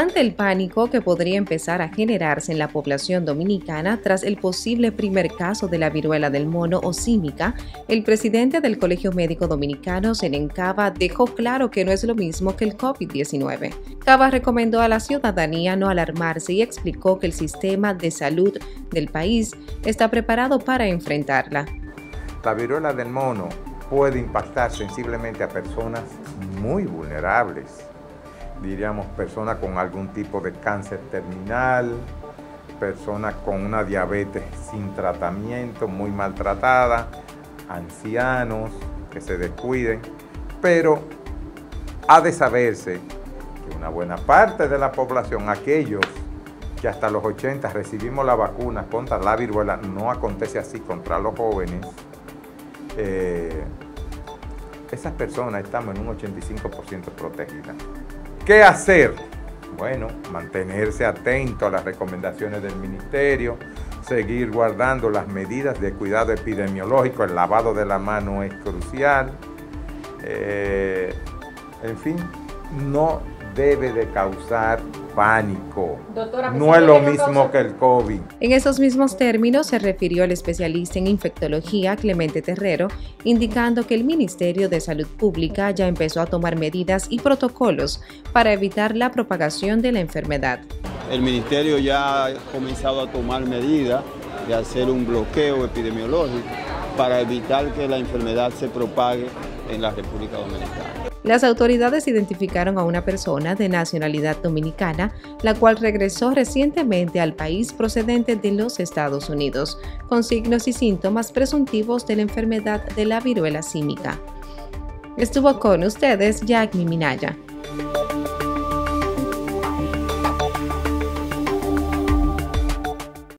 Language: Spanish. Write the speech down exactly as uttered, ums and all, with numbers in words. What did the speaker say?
Ante el pánico que podría empezar a generarse en la población dominicana tras el posible primer caso de la viruela del mono o símica, el presidente del Colegio Médico Dominicano, Zenén Cava, dejó claro que no es lo mismo que el COVID diecinueve. Cava recomendó a la ciudadanía no alarmarse y explicó que el sistema de salud del país está preparado para enfrentarla. La viruela del mono puede impactar sensiblemente a personas muy vulnerables. Diríamos personas con algún tipo de cáncer terminal, personas con una diabetes sin tratamiento, muy maltratada, ancianos que se descuiden, pero ha de saberse que una buena parte de la población, aquellos que hasta los ochenta recibimos la vacuna contra la viruela, no acontece así contra los jóvenes, eh, esas personas estamos en un ochenta y cinco por ciento protegidas. ¿Qué hacer? Bueno, mantenerse atento a las recomendaciones del ministerio, seguir guardando las medidas de cuidado epidemiológico, el lavado de la mano es crucial, eh, en fin, no debe de causar pánico. Doctora, no es lo mismo que el COVID. En esos mismos términos se refirió el especialista en infectología Clemente Terrero, indicando que el Ministerio de Salud Pública ya empezó a tomar medidas y protocolos para evitar la propagación de la enfermedad. El Ministerio ya ha comenzado a tomar medidas de hacer un bloqueo epidemiológico para evitar que la enfermedad se propague en la República Dominicana. Las autoridades identificaron a una persona de nacionalidad dominicana, la cual regresó recientemente al país procedente de los Estados Unidos, con signos y síntomas presuntivos de la enfermedad de la viruela símica. Estuvo con ustedes Yagmi Minaya.